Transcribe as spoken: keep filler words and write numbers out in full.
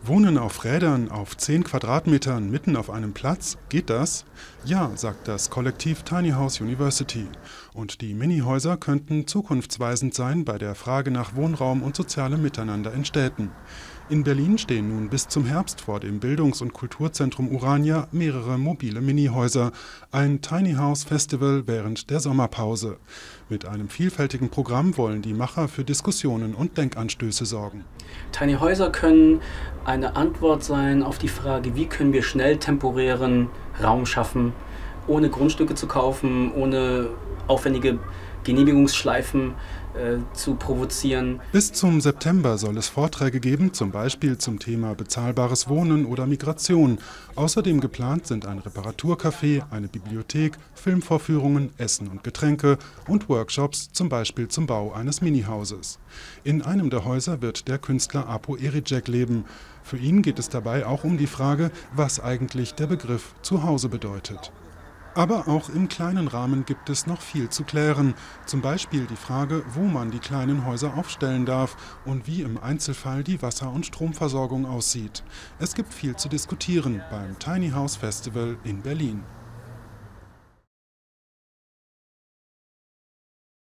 Wohnen auf Rädern auf zehn Quadratmetern mitten auf einem Platz, geht das? Ja, sagt das Kollektiv Tiny House University. Und die Minihäuser könnten zukunftsweisend sein bei der Frage nach Wohnraum und sozialem Miteinander in Städten. In Berlin stehen nun bis zum Herbst vor dem Bildungs- und Kulturzentrum Urania mehrere mobile Minihäuser. Ein Tiny House Festival während der Sommerpause. Mit einem vielfältigen Programm wollen die Macher für Diskussionen und Denkanstöße sorgen. Tiny Häuser können eine Antwort sein auf die Frage, wie können wir schnell temporären Raum schaffen, ohne Grundstücke zu kaufen, ohne aufwendige Genehmigungsschleifen äh, zu provozieren. Bis zum September soll es Vorträge geben, zum Beispiel zum Thema bezahlbares Wohnen oder Migration. Außerdem geplant sind ein Reparaturcafé, eine Bibliothek, Filmvorführungen, Essen und Getränke und Workshops, zum Beispiel zum Bau eines Minihauses. In einem der Häuser wird der Künstler Apo Erijek leben. Für ihn geht es dabei auch um die Frage, was eigentlich der Begriff Zuhause bedeutet. Aber auch im kleinen Rahmen gibt es noch viel zu klären. Zum Beispiel die Frage, wo man die kleinen Häuser aufstellen darf und wie im Einzelfall die Wasser- und Stromversorgung aussieht. Es gibt viel zu diskutieren beim Tiny House Festival in Berlin.